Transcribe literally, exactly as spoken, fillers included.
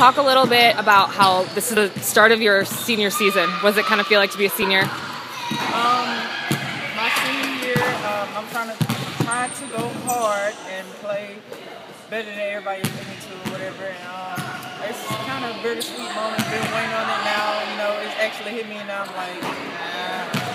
talk a little bit about how this is the start of your senior season? What does it kind of feel like to be a senior? Um, my senior year, um, I'm trying to try to go hard and play better than everybody put me to or whatever. And um, it's kind of a bittersweet moment. Been waiting on it now. You know, it's actually hit me, and I'm like, nah.